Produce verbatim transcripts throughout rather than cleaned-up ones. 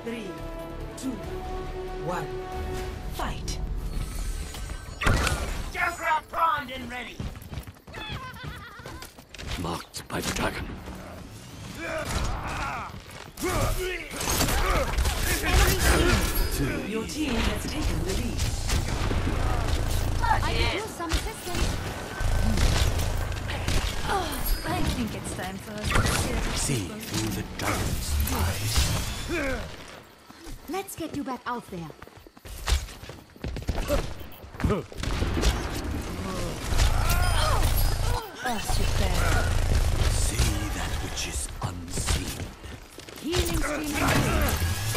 Three, two, one, fight. Junkrat primed and ready. Marked by the dragon. Your team has taken the lead. I could use some assistance. Oh, I think it's time for us to seriously See through the dragon's eyes. Let's get you back out there. Oh, super. See that which is unseen. Healing screen.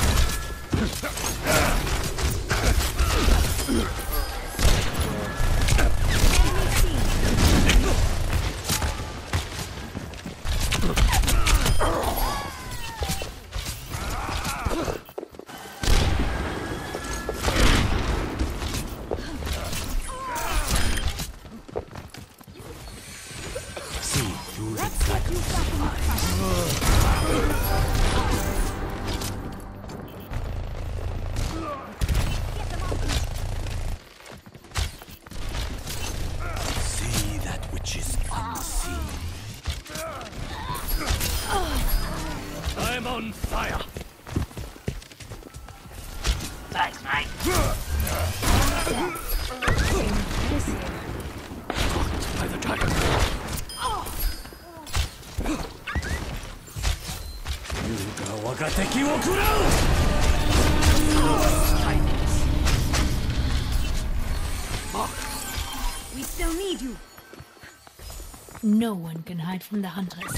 I'm on fire! Thanks, mate. Caught by the dragon. Yuga wagateki wo kurau! We still need you. No one can hide from the hunters.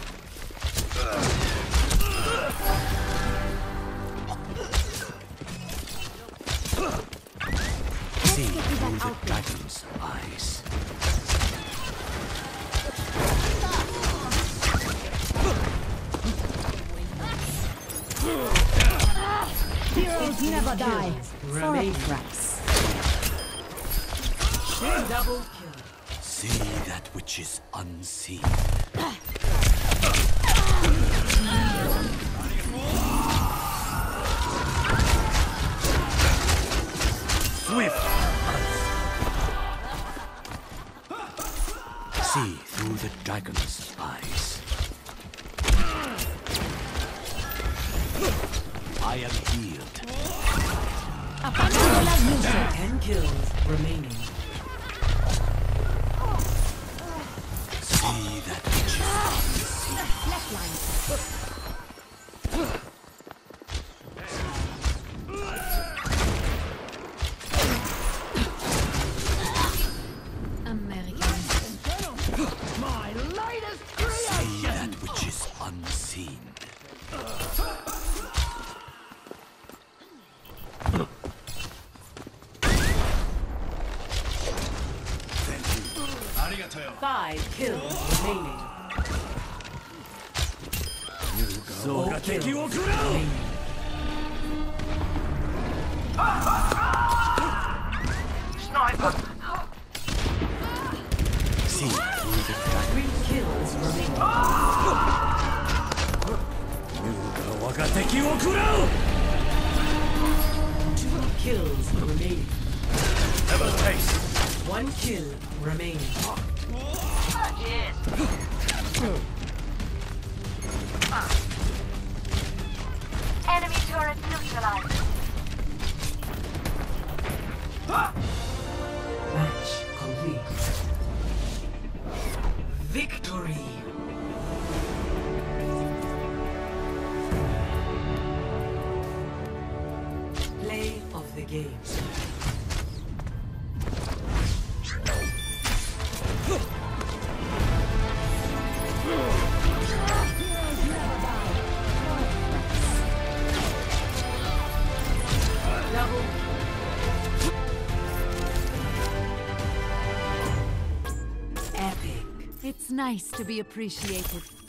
See through the dragon's eyes. Heroes never die. Remain tracks. Double kill. See that which is unseen. Swift. See through the dragon's eyes. I am healed. Ten kills remaining. See that which is unseen. Americans. My latest See creation. that which is unseen. Five kills remaining. Four kills remaining. Sniper. See through the dragon. Three kills remaining. Yuga wagateki wo kurau! Two kills remaining. Never taste. One kill remaining. Yes. Enemy turret neutralized. Match complete. Victory. Play of the game. Double. Epic. It's nice to be appreciated.